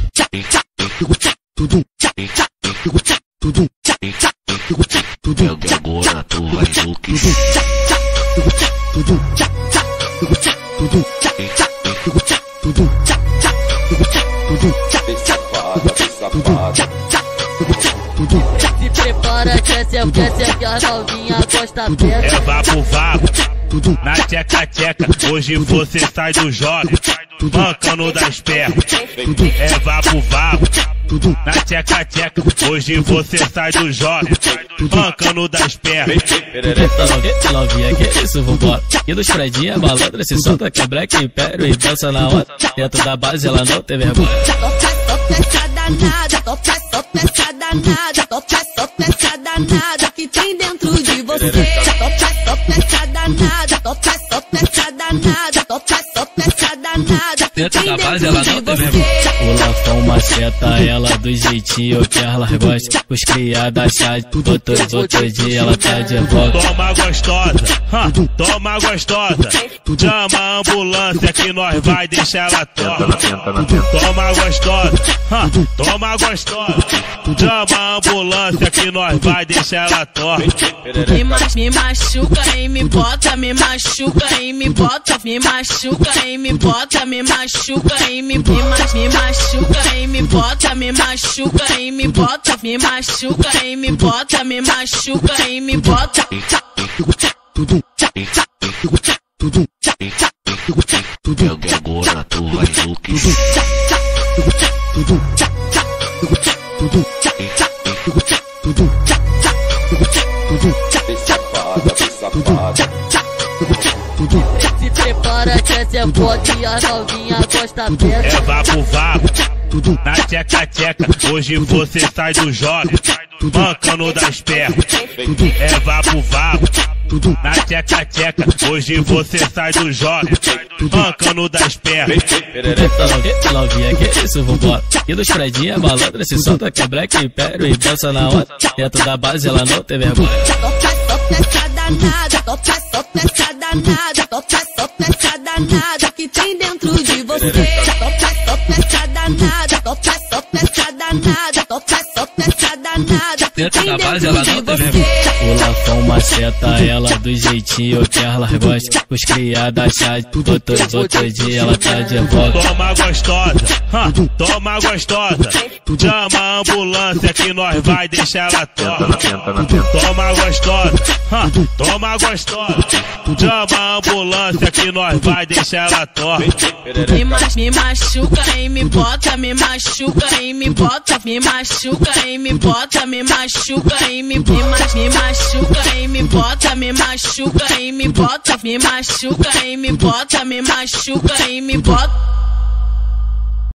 Agora tu vai enlouquecer. Se prepara que essa é que a novinha gosta dela. É vapo vapo, na tcheca tcheca, hoje você sai do jogo, mancando das pernas. É vapo vapo, na tcheca tcheca, hoje você sai do jogo, mancando das pernas. Eita novinha, que isso, vambora. E dos predinha malandra, se solta que é Black Império e dança na onda. Dentro da base ela não tem vergonha. Tô peça danada, tô peça danada, tô peça danada que tem dentro de você. Tô peça danada, tô peça danada, tô peça danada que Dentro tem da base dentro ela de não tem você. vergonha. O Lafão maceta ela do jeitinho que ela gosta. Os criados chá, outro dia ela tá de volta. Toma gostosa, toma gostosa, chama a ambulância que nós vai deixar ela torta. Toma gostosa, toma gostosa, chama a ambulância que nós vai deixar ela torta. Me machuca e me bota, me machuca e me bota, me machuca e me bota, me machuca e me machuca e me bota, me machuca e me bota, me machuca e me bota, me machuca e me bota. Agora tu vai enlouquecer. Se prepara que essa é pode a novinha gosta dela. É vapo vapo, na tcheca tcheca, hoje você sai do jogo, mancando das pernas. É vapo vapo, na tcheca tcheca, hoje você sai do jogo, mancando das pernas. Eita novinha, que isso, vambora. E dos predinha malandra, se solta que é Black Império e dança na onda. Dentro da base ela não tem vergonha. Tô peça danada, tô peça danada, tô peça danada que tem dentro de você. Tô peça danada, tô peça danada, tô peça danada que Dentro tem da base dentro ela de não tem você. vergonha. O Lafão maceta ela do jeitinho que ela gosta. Os criados chá, outro dia ela tá de volta. Toma gostosa, toma gostosa, chama a ambulância que nós vai deixar ela torta. Toma gostosa, toma gostosa, chama a ambulância que nós vai deixar ela torta. Me machuca e me bota, me machuca e me bota, me machuca e me bota, me machuca e me machuca e me bota, me machuca e me bota, me machuca e me bota, me machuca e me bota.